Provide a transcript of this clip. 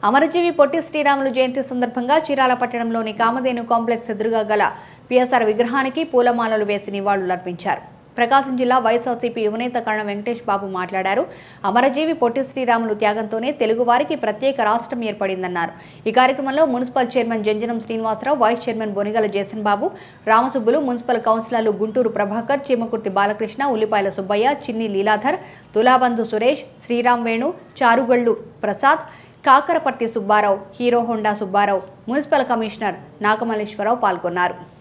అమరజీవి పొట్టి శ్రీరాములు జయంతి సందర్భంగా చీరాల పట్టణంలోని కామధేను కాంప్లెక్స్ ఎదురుగా గల పిఎస్ఆర్ విగ్రహానికి పూలమాలలు వేసి నివాళులర్పించారు. ప్రకాశం జిల్లా వైఎస్ఆర్సీపీ యువనేత కరణం వెంకటేష్ బాబు మాట్లాడారు. అమరజీవి పొట్టి శ్రీరాములు త్యాగంతోనే తెలుగువారికి ప్రత్యేక రాష్ట్రం ఏర్పడిందన్నారు. ఈ కార్యక్రమంలో municipal chairman Janjanam Srinivasarao, vice chairman Bonigala Jason Babu, Ramasubbulu, municipal కౌన్సిలర్లు Guntur Prabhakar, Chimakurthi Balakrishna, Ullipayala Subbaiah, Chinni Leeladhar, Tulabandhu Suresh, Sriram Venu, Charugallu Prasad, Kakaraparthi Subbarao, Hero Honda Subbarao, municipal commissioner Nagamalleswararao పాల్గొన్నారు.